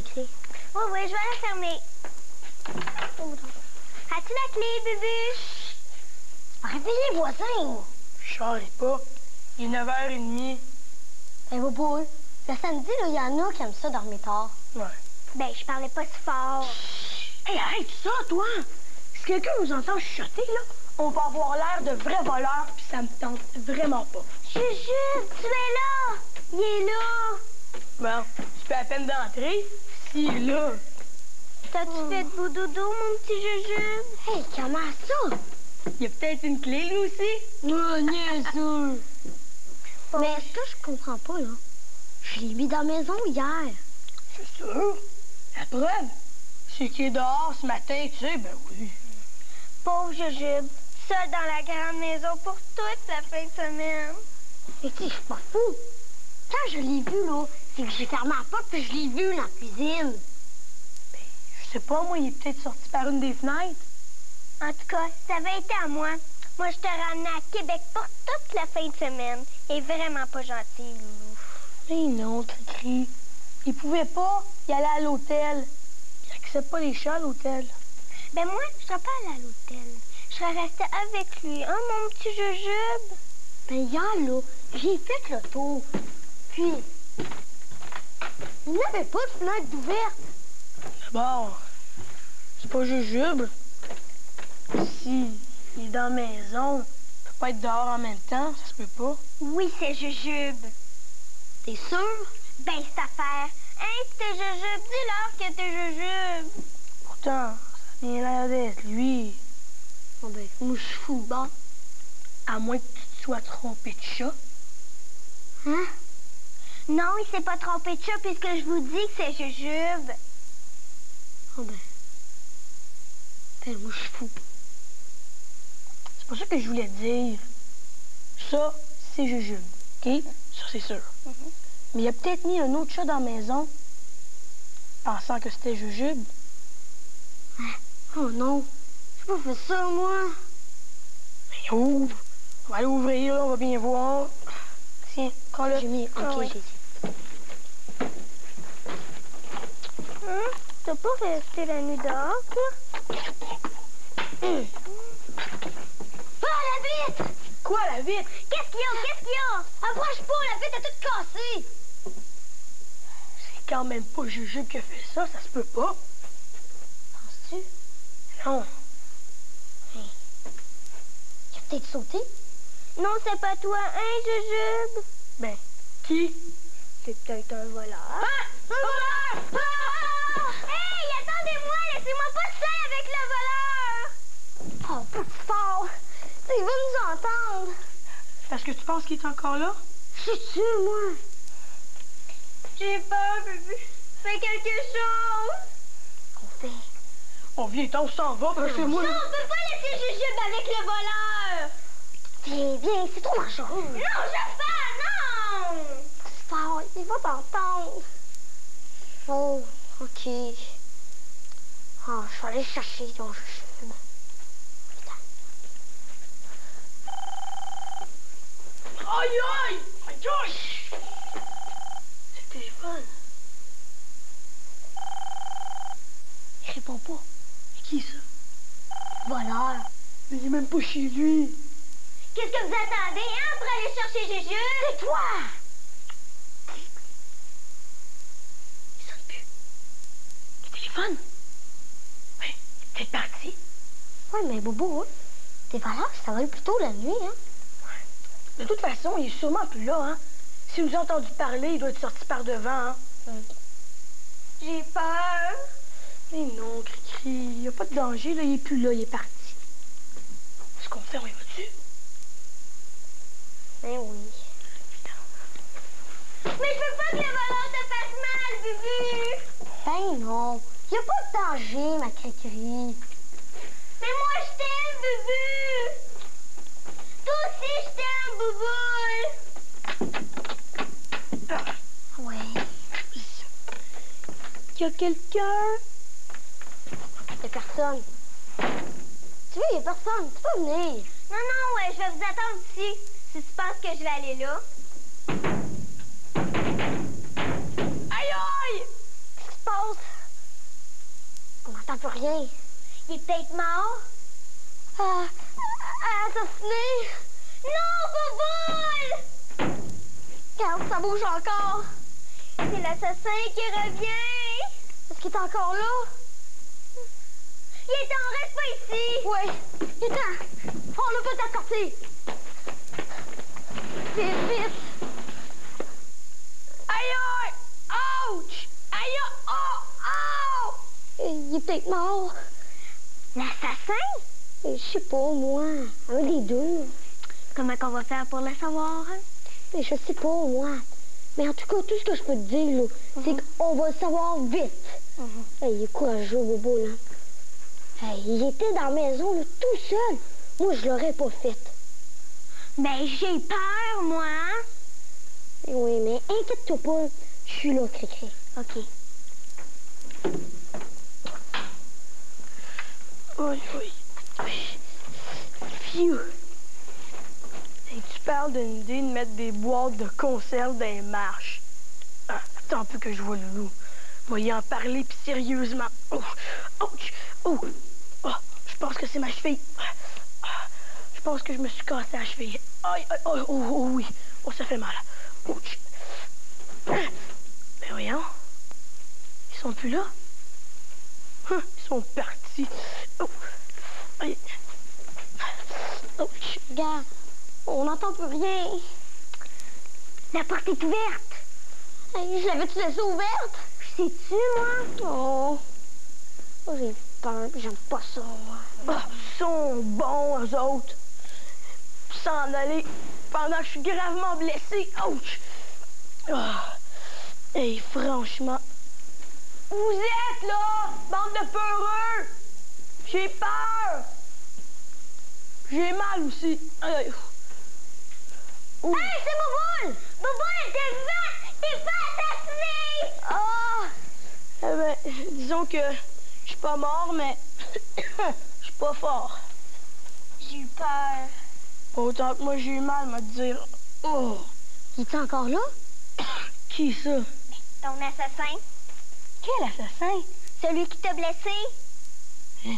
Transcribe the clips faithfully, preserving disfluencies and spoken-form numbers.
les clés. Oui, oui, je vais la fermer. As-tu la clé, Bubu? Réveillez les voisins! Je charrie pas. Il est neuf heures trente. Eh, Bobo, le samedi, il y en a qui aiment ça dormir tard. Ouais. Ben, je parlais pas si fort. Hey, arrête ça, toi! Si quelqu'un nous entend chuchoter, là, on va avoir l'air de vrais voleurs, puis ça me tente vraiment pas. Jujube, tu es là! Il est là! Bon, tu peux à peine d'entrer. Si, là. T'as-tu Oh. fait de beau dodo, mon petit Jujube? Hey, comment ça? Il y a peut-être une clé, lui aussi. Oh, niaiseux! Mais ce que je comprends pas, là, je l'ai mis dans la maison hier. C'est sûr. La preuve, c'est qu'il est dehors ce matin, tu sais, ben oui. Pauvre Jujube, seul dans la grande maison pour toute la fin de semaine. Mais tu sais, je suis pas fou. Quand je l'ai vu, là, c'est que j'ai fermé la porte puis je l'ai vu dans la cuisine. Ben, je sais pas, moi, il est peut-être sorti par une des fenêtres. En tout cas, ça avait été à moi. Moi, je te ramenais à Québec pour toute la fin de semaine. Et vraiment pas gentil, Loulou. Mais non, Cricri. Il pouvait pas y aller à l'hôtel. Il accepte pas les chats à l'hôtel. Ben moi, je serais pas allée à l'hôtel. Je serais restée avec lui, hein, mon petit Jujube? Ben hier, là, j'ai fait le tour. Puis, il n'y avait pas de fenêtre ouverte. D'abord, c'est pas Jujube. Si il est dans la maison, il peut pas être dehors en même temps, ça se peut pas. Oui, c'est Jujube. T'es sûr? Ben, cette affaire. Hein, si t'es Jujube, dis-leur que t'es Jujube. Pourtant, ça a bien l'air d'être lui. Oh ben, moi, je suis fou, bon. À moins que tu te sois trompé de chat. Hein? Non, il s'est pas trompé de chat puisque je vous dis que c'est Jujube. Oh ben. Ben, moi, je suis fou. C'est pas ça que je voulais dire. Ça, c'est Jujube, OK? Ça, c'est sûr. Mm-hmm. Mais il a peut-être mis un autre chat dans la maison, pensant que c'était Jujube. Oh non, j'ai pas fait ça, moi. Mais ouvre. On va aller ouvrir, là, on va bien voir. Tiens, prends-le. J'ai mis, ok, Ah ouais. j'ai dit. Hein? T'as pas resté la nuit dehors, toi? Hum. Ah, la vitre! Quoi, la vitre? Qu'est-ce qu'il y a? Qu'est-ce qu'il y a? Approche pas, la vitre est toute cassée. C'est quand même pas Jujube qui a fait ça, ça se peut pas. Penses-tu? Non. Hey. Il a peut-être sauté. Non, c'est pas toi, hein, Jujube? Ben, qui? C'est peut-être un voleur. Ah! Un voleur! Ah! Hey, attendez-moi! Laissez-moi pas seul avec le voleur! Oh, pas si fort. Il va nous entendre. Parce que tu penses qu'il est encore là? Je suis sûr, moi. J'ai peur, bébé. Fais quelque chose! Qu'on fait? On vient, on s'en va, parce que moi... Non, on peut pas laisser Jujube avec le voleur! Viens, viens, c'est trop dangereux. Non, je fais, non! C'est fort, il va t'entendre. Oh, ok. Oh, je vais aller chercher ton Jujube. Aïe, aïe! Aïe, aïe! C'est le téléphone. Il répond pas. C'est qui, ça? Voleur. Mais il est même pas chez lui. Qu'est-ce que vous attendez, hein, pour aller chercher Jujube? C'est toi! Il sonne plus. Le téléphone? Oui, il est peut-être parti. Ouais, mais Bobo, hein, tes voleurs, ça va être plutôt la nuit, hein? De toute façon, il est sûrement plus là, hein? S'il nous a entendu parler, il doit être sorti par devant, hein? Hum. J'ai peur. Mais non, Cricri, il n'y a pas de danger, là, il est plus là, il est parti. Ce qu'on fait, on y va-tu? Ben oui. Mais je veux pas que le voleur te fasse mal, Bubu. Ben non. Y a pas de danger, ma cricri. Mais moi, je t'aime, Bubu. Toi aussi, je t'aime, Bouboule. Ah, Ouais. y a quelqu'un? Y'a personne. Tu vois, y'a personne. Tu peux venir. Non, non, ouais, je vais vous attendre ici. Si tu penses que je vais aller là. Aïe, aïe! Qu'est-ce qui se passe? On n'entend plus rien. Il est peut-être mort. Ah, ah, assassiné! Non, Bouboule! Regarde, ça bouge encore. C'est l'assassin qui revient. Est-ce qu'il est encore là? Il est en reste pas ici. Oui. Il est temps. On n'a pas ta sortie. Vite, vite. Aïe, aïe! Ouch! Aïe, aïe! Oh! Oh! Il est peut-être mort. L'assassin? Je sais pas, moi. Un des deux. Comment qu'on va faire pour le savoir? Hein? Mais je sais pas, moi. Mais en tout cas, tout ce que je peux te dire, là, mm-hmm. c'est qu'on va le savoir vite. Mm-hmm. Hey, il est courageux, Bobo, là. Hey, il était dans la maison, là, tout seul. Moi, je l'aurais pas fait. Ben, j'ai peur, moi. Oui, mais inquiète-toi pas. Je suis là, Cricri. OK. Oui, oui. Phew. Hey, tu parles d'une idée de mettre des boîtes de conserve dans les marches. Ah, attends un peu que je vois le loup. Moi, y en parler, puis sérieusement. Oh, ouch, oh, oh, je pense que c'est ma cheville. Je pense que je me suis cassé la cheville. Aïe, aïe, oh, oh, oh, oui. Oh, ça fait mal. Ouch. Ben voyons. Ils sont plus là. Hum, ils sont partis. Oh. Aïe. Ouch. Regarde, on n'entend plus rien. La porte est ouverte. Hey, je l'avais-tu laissée ouverte? Sais-tu, moi? Oh. Oh, j'ai peur, j'aime pas ça, moi. Oh, ils sont bons, eux autres. S'en aller pendant que je suis gravement blessé. Ouch! Oh. Et franchement, vous êtes là, bande de peureux! J'ai peur! J'ai mal aussi. Aïe. Ouh. Hey, c'est Bouboule! Bouboule, t'es vivant! T'es pas assassiné! Ah! Eh ben, disons que je suis pas mort, mais je suis pas fort. J'ai eu peur. Autant que moi, j'ai eu mal, me dire. Oh! Il est encore là? Qui ça? Ton assassin. Quel assassin? Celui qui t'a blessé. Hein?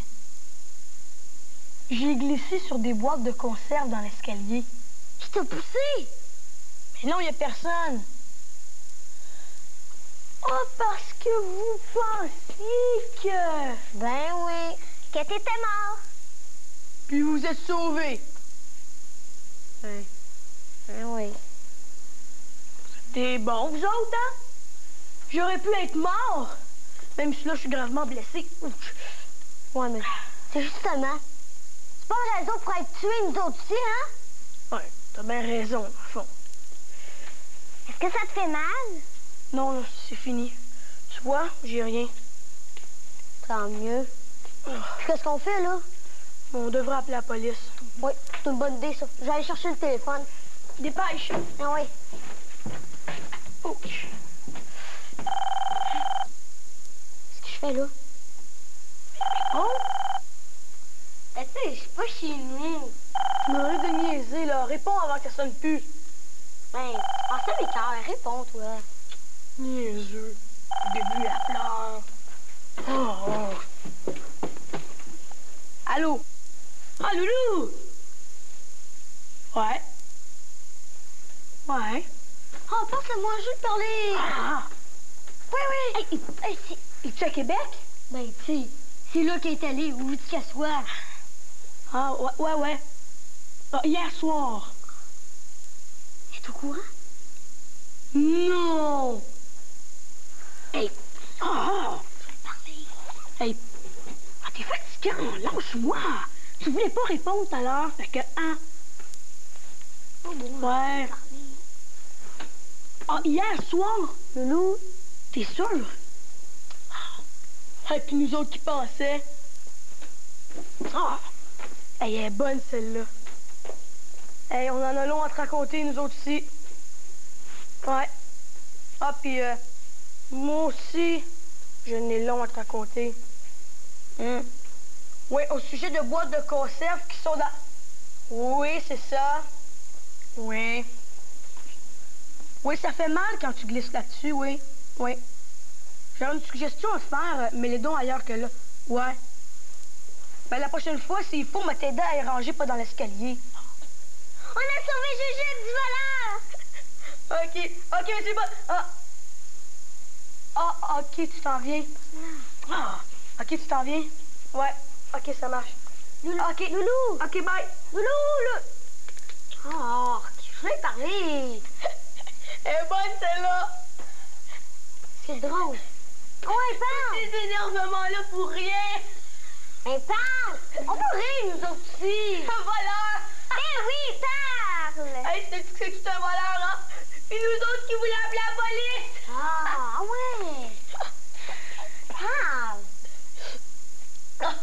J'ai glissé sur des boîtes de conserve dans l'escalier. Qui t'a poussé? Mais non, il n'y a personne. Oh, parce que vous pensiez que... Ben oui, que t'étais mort. Puis vous êtes sauvés. Oui. Ben oui. T'es bons, vous autres, hein? J'aurais pu être mort, même si là, je suis gravement blessé. Ouch. Ouais, mais c'est justement... C'est pas une raison pour être tué, nous autres aussi, hein? Ouais, t'as bien raison, dans le fond. Est-ce que ça te fait mal? Non, là, c'est fini. Tu vois, j'ai rien. Tant mieux. Oh. Puis qu'est-ce qu'on fait, là? On devrait appeler la police. Oui, c'est une bonne idée, ça. Je vais aller chercher le téléphone. Dépêche! Ah oui. Ouch. Qu'est-ce que je fais, là? Oh! Eh, tu sais, je suis pas chez nous. Tu m'arrêtes de niaiser, là. Réponds avant que ça sonne plus. Ben, pensez à mes cœurs. Réponds, toi. Niaiseux. Début à pleurs. Oh, oh. Allô? Ah, Loulou! Ouais. Ouais. Oh, passe-le-moi, je veux te parler. Ah! Oui, oui. Hey, hey, c'est... Es-tu à Québec? Ben, tu sais, c'est là qu'elle est allée, où veux-tu qu'elle soit? Ah, ouais, ouais, ouais. Ah, hier soir. Elle est au courant? Non! Hey! Ah! Je vais te parler. Hey! Ah, t'es fatigant, lâche-moi! Tu voulais pas répondre tout à l'heure, fait que, hein? Oh, bon, Ouais. Ah, hier soir? Loulou? T'es sûr? Ah, et puis nous autres qui pensaient. Ah! Hey, elle est bonne, celle-là. Hey, on en a long à te raconter, nous autres aussi. Ouais. Ah, puis euh, moi aussi, je n'ai long à te raconter. Hum. Oui, au sujet de boîtes de conserve qui sont dans... Oui, c'est ça. Oui. Oui, ça fait mal quand tu glisses là-dessus, oui. Oui. Je J'aurais une suggestion à te faire, mais les dons ailleurs que là. Ouais. Ben, la prochaine fois, s'il faut, m'a t'aider à les ranger pas dans l'escalier. On a sauvé Juju du voleur! OK. OK, mais c'est bon. Ah. Ah, OK, tu t'en viens. Ah. OK, tu t'en viens. Ouais. OK, ça marche. Loulou. OK. Loulou. OK, bye. Loulou, là. Oh, je vais parler. Elle est bonne, celle-là. C'est drôle. Ouais, parle. Ces énervements-là pour rien. Mais parle. On peut rire, nous autres aussi. Un voleur. Eh oui, parle! Hey, c'est que c'est un voleur, hein? Puis nous autres qui voulaient appeler la police. Ah, ouais. Parle.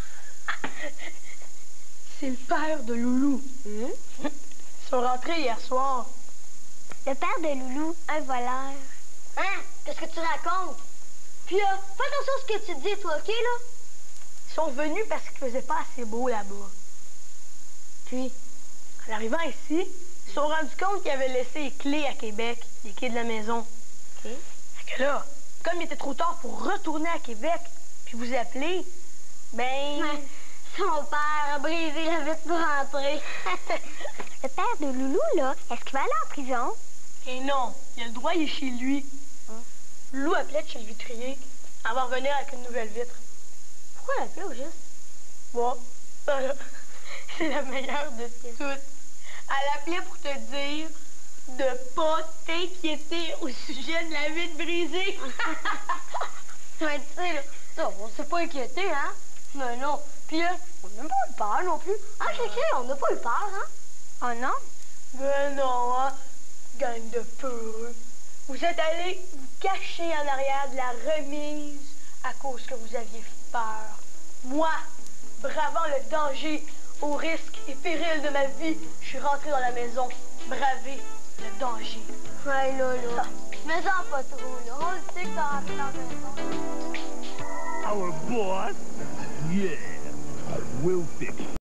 C'est le père de Loulou. Hum? Ils sont rentrés hier soir. Le père de Loulou, un voleur. Hein? Qu'est-ce que tu racontes? Puis, euh, fais attention à ce que tu dis, toi, OK, là? Ils sont venus parce qu'il faisait pas assez beau là-bas. Puis, en arrivant ici, ils se sont rendus compte qu'ils avaient laissé les clés à Québec, les clés de la maison. OK. Fait que là, comme il était trop tard pour retourner à Québec, puis vous appeler, ben... Ouais. Son père a brisé la vitre pour rentrer. Le père de Loulou, là, est-ce qu'il va aller en prison? Et non, il a le droit, il est chez lui. Hein? Loulou appelait chez le vitrier. Elle va revenir avec une nouvelle vitre. Pourquoi l'appeler au juste? Bon, ça, là, c'est la meilleure de toutes. Elle appelait pour te dire de pas t'inquiéter au sujet de la vitre brisée. Mais tu sais, là, ça, on s'est pas inquiété, hein? Mais non. Puis là, on n'a pas eu peur non plus. Hein, Kéké, on n'a pas eu peur, hein? Oh non? Ben non, hein? Gang de peureux. Vous êtes allés vous cacher en arrière de la remise à cause que vous aviez peur. Moi, bravant le danger, au risque et péril de ma vie, je suis rentré dans la maison, braver le danger. Ouais, là, là. Mais en pas trop, là. On le sait que t'as rentré dans la maison. Our boss? Yeah, I will fix it.